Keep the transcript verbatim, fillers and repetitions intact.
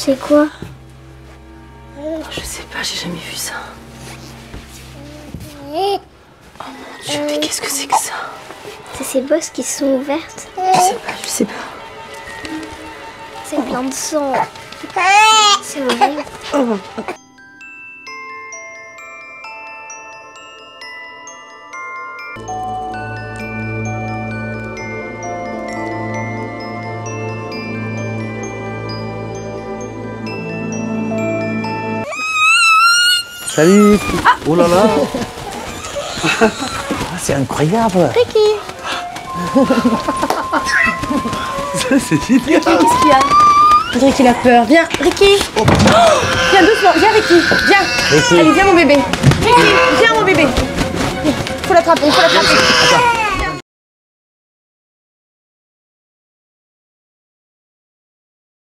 C'est quoi? Je sais pas, j'ai jamais vu ça. Oh mon Dieu, mais qu'est-ce que c'est que ça? C'est ces bosses qui sont ouvertes. Je sais pas, je sais pas. C'est plein de sang. C'est horrible. Oh. Salut. Ah. Oh là là. C'est incroyable. Ricky. Ça c'est génial. Qu'est-ce qu'il y a? On dirait qu'il a peur. Viens, Ricky. Oh. Viens doucement, viens Ricky. Viens. Ricky. Allez, viens mon bébé. Ricky, viens mon bébé. Il faut l'attraper, il faut l'attraper.